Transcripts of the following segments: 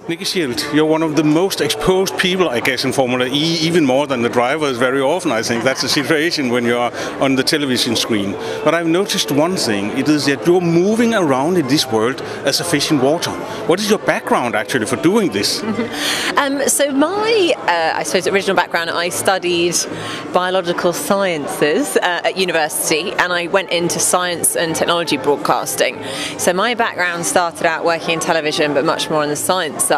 Nicki Shields, you're one of the most exposed people, I guess, in Formula E, even more than the drivers very often. I think that's the situation when you're on the television screen. But I've noticed one thing, it is that you're moving around in this world as a fish in water. What is your background actually for doing this? So my, I suppose, original background, I studied biological sciences at university, and I went into science and technology broadcasting. So my background started out working in television, but much more on the science side.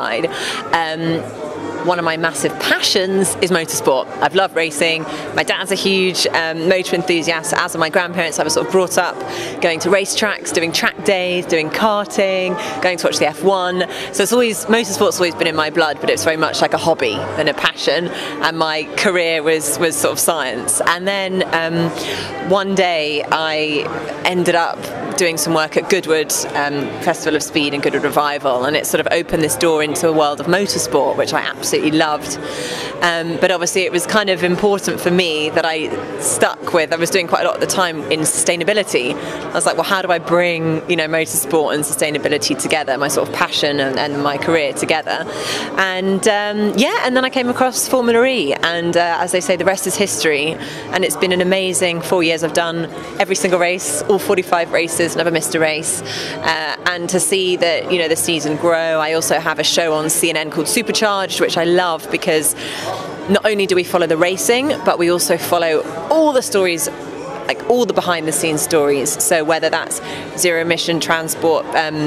One of my massive passions is motorsport. I've loved racing. My dad's a huge motor enthusiast, as are my grandparents. I was sort of brought up going to racetracks, doing track days, doing karting, going to watch the F1. So it's always, motorsport's always been in my blood, but it's very much like a hobby and a passion. And my career was sort of science. And then one day I ended up doing some work at Goodwood Festival of Speed and Goodwood Revival, and it sort of opened this door into a world of motorsport, which I absolutely loved. But obviously it was kind of important for me that I stuck with, I was doing quite a lot at the time in sustainability. I was like, well, how do I bring, you know, motorsport and sustainability together, my sort of passion and my career together? And yeah, and then I came across Formula E, and as they say, the rest is history. And it's been an amazing 4 years. I've done every single race, all 45 races, never missed a race, and to see that, you know, the season grow. I also have a show on CNN called Supercharged, which I love because not only do we follow the racing, but we also follow all the stories, like all the behind the scenes stories. So whether that's zero emission transport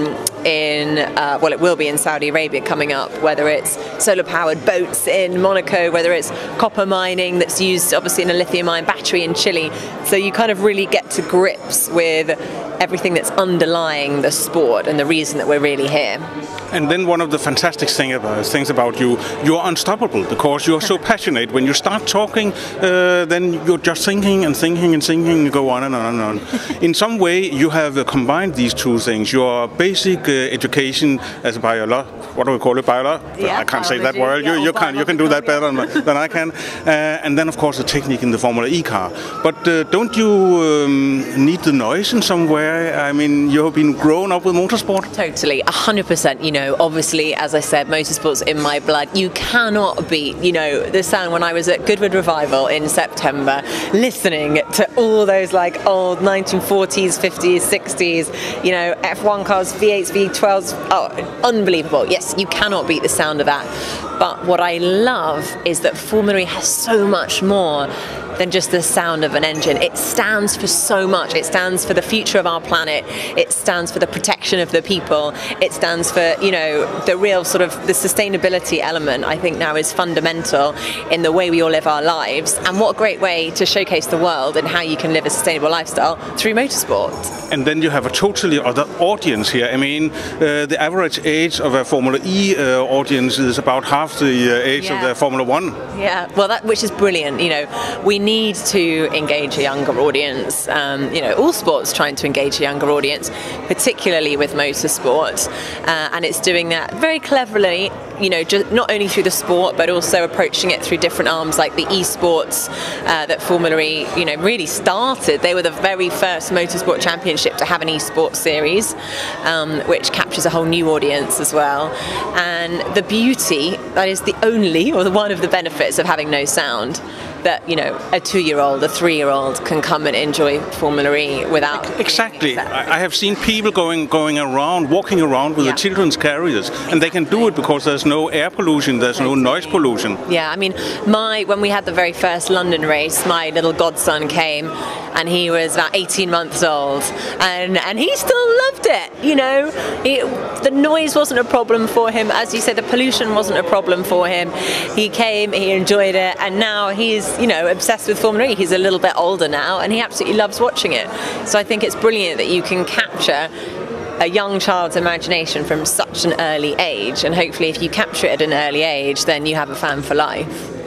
well, it will be in Saudi Arabia coming up, whether it's solar powered boats in Monaco, whether it's copper mining that's used obviously in a lithium ion battery in Chile. So you kind of really get to grips with everything that's underlying the sport and the reason that we're really here. And then one of the fantastic things about you, you're unstoppable because you're so passionate. When you start talking, then you're just thinking and thinking and thinking and go on and on and on. In some way, you have combined these two things. Your basic education as a biologist, what do we call it, Yeah, I can't say that word. You can do that better than I can. And then, of course, the technique in the Formula E car. But don't you need the noise in some way? I mean, you have been grown up with motorsport. Totally, 100%. You know, obviously, as I said, motorsport's in my blood. You cannot beat, you know, the sound when I was at Goodwood Revival in September, listening to all those like old 1940s, 50s, 60s, you know, F1 cars, V8s, V12s, oh, unbelievable. Yes, you cannot beat the sound of that. But what I love is that Formula E has so much more than just the sound of an engine. It stands for so much. It stands for the future of our planet. It stands for the protection of the people. It stands for, you know, the real sort of the sustainability element, I think now is fundamental in the way we all live our lives. And what a great way to showcase the world and how you can live a sustainable lifestyle through motorsport. And then you have a totally other audience here. I mean, the average age of a Formula E audience is about half the age of the Formula 1. Yeah, well, which is brilliant. You know, we need to engage a younger audience. You know, all sports trying to engage a younger audience, particularly with motorsport, and it's doing that very cleverly. You know, just not only through the sport, but also approaching it through different arms, like the esports that Formula E, you know, really started. They were the very first motorsport championship to have an esports series, which captures a whole new audience as well. And the beauty, that is the only, or one of the benefits of having no sound, that, you know, a 2-year-old, a 3-year-old can come and enjoy Formula E without... Exactly. I have seen people walking around with the children's carriers, and they can do it because there's no air pollution, there's no noise pollution. Yeah, I mean, when we had the very first London race, my little godson came, and he was about 18 months old, and he still loved it, you know. The noise wasn't a problem for him, as you said, the pollution wasn't a problem for him. He came, he enjoyed it, and now he's, you know, obsessed with Formula E. He's a little bit older now, and he absolutely loves watching it. So I think it's brilliant that you can capture a young child's imagination from such an early age, and hopefully if you capture it at an early age, then you have a fan for life.